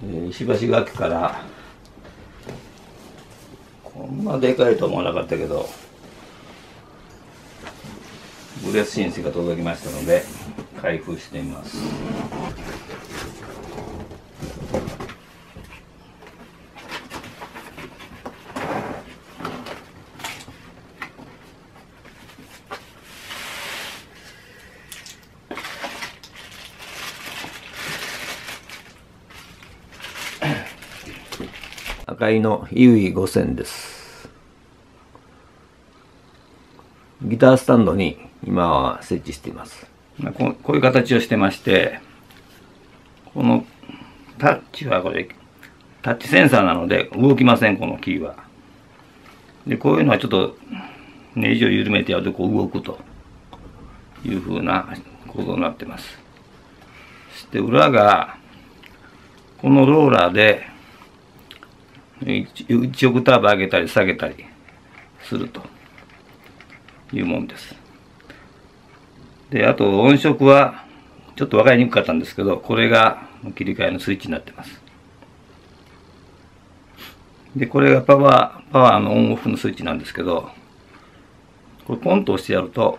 石橋楽器からこんなでかいと思わなかったけどブレスシンセが届きましたので開封してみます。赤いの EV5000 です。ギタースタンドに今は設置しています。こういう形をしてまして、このタッチはこれタッチセンサーなので動きません、このキーは。でこういうのはちょっとネジを緩めてやるとこう動くというふうな構造になってます。そして裏がこのローラーで1オクターブ上げたり下げたりするというもんです。であと音色はちょっと分かりにくかったんですけど、これが切り替えのスイッチになってます。でこれがパワーのオンオフのスイッチなんですけど、これポンと押してやると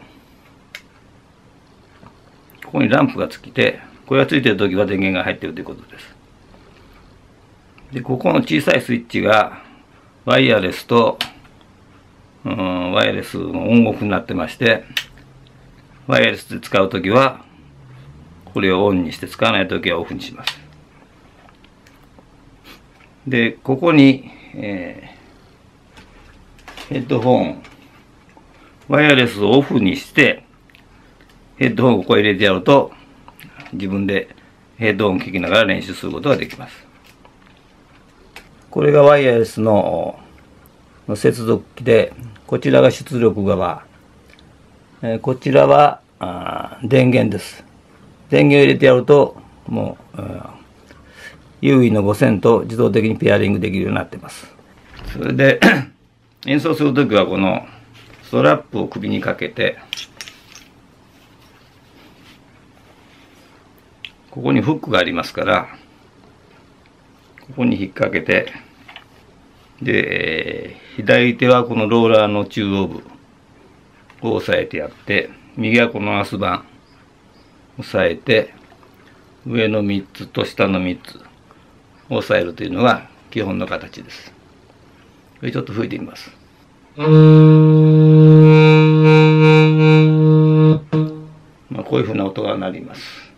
ここにランプがつきて、これがついてる時は電源が入っているということです。でここの小さいスイッチがワイヤレスとワイヤレスのオンオフになってまして、ワイヤレスで使う時はこれをオンにして、使わない時はオフにします。でここに、ヘッドホン、ワイヤレスをオフにしてヘッドホンをここへ入れてやると自分でヘッドホンを聞きながら練習することができます。これがワイヤレスの接続機で、こちらが出力側、こちらは電源です。電源を入れてやるともう優位の5000と自動的にペアリングできるようになっています。それで演奏するときはこのストラップを首にかけて、ここにフックがありますから、ここに引っ掛けて、で左手はこのローラーの中央部を押さえてやって、右はこのアス板押さえて、上の3つと下の3つ押さえるというのが基本の形です。これちょっと吹いてみます。こういうふうな音が鳴ります。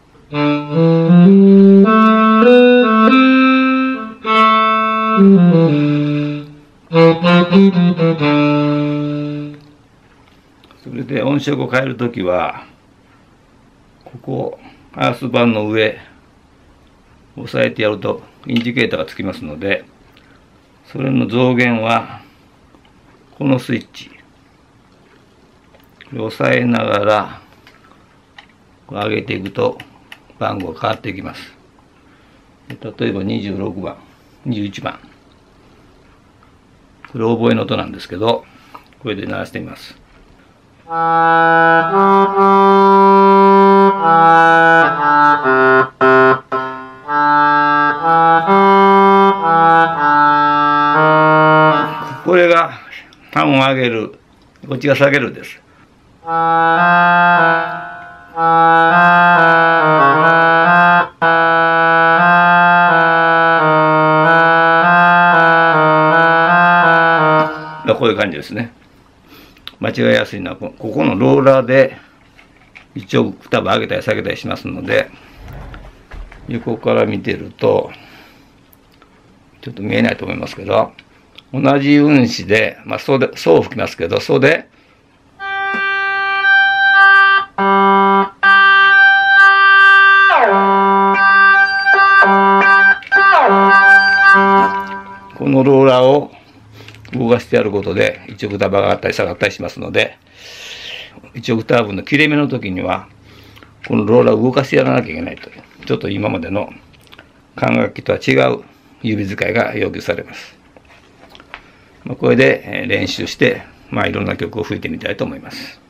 それで音色を変えるときは、ここアース板の上押さえてやるとインジケーターがつきますので、それの増減はこのスイッチ押さえながら上げていくと番号が変わっていきます。例えば26番、21番、これオーボエの音なんですけど、これで鳴らしてみます。これが半音上げる、こっちが下げるです。こういう感じですね。間違いやすいのはここのローラーで1オクターブ上げたり下げたりしますので、横から見てるとちょっと見えないと思いますけど、同じ運指で、そう吹きますけど、そうでこのローラーを動かしてやることで1オクターブ上がったり下がったりしますので、1オクターブの切れ目の時にはこのローラーを動かしてやらなきゃいけないという、ちょっと今までの管楽器とは違う指使いが要求されます。これで練習して、いろんな曲を吹いてみたいと思います。